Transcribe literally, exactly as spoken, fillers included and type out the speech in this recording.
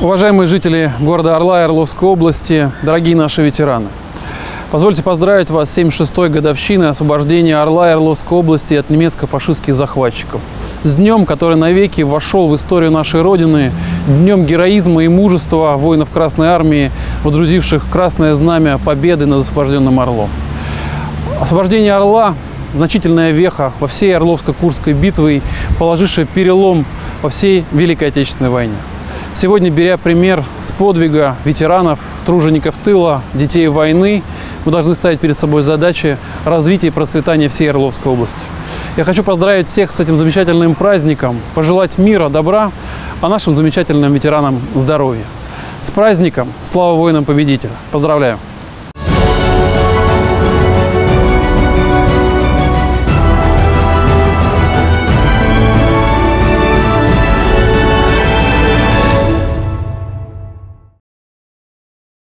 Уважаемые жители города Орла и Орловской области, дорогие наши ветераны, позвольте поздравить вас с семьдесят шестой годовщиной освобождения Орла и Орловской области от немецко-фашистских захватчиков. С днем, который навеки вошел в историю нашей Родины, днем героизма и мужества воинов Красной Армии, водрузивших красное знамя победы над освобожденным Орлом. Освобождение Орла – значительная веха во всей Орловско-Курской битве, положившая перелом во всей Великой Отечественной войне. Сегодня, беря пример с подвига ветеранов, тружеников тыла, детей войны, мы должны ставить перед собой задачи развития и процветания всей Орловской области. Я хочу поздравить всех с этим замечательным праздником, пожелать мира, добра, а нашим замечательным ветеранам здоровья. С праздником! Слава воинам-победителям! Поздравляю!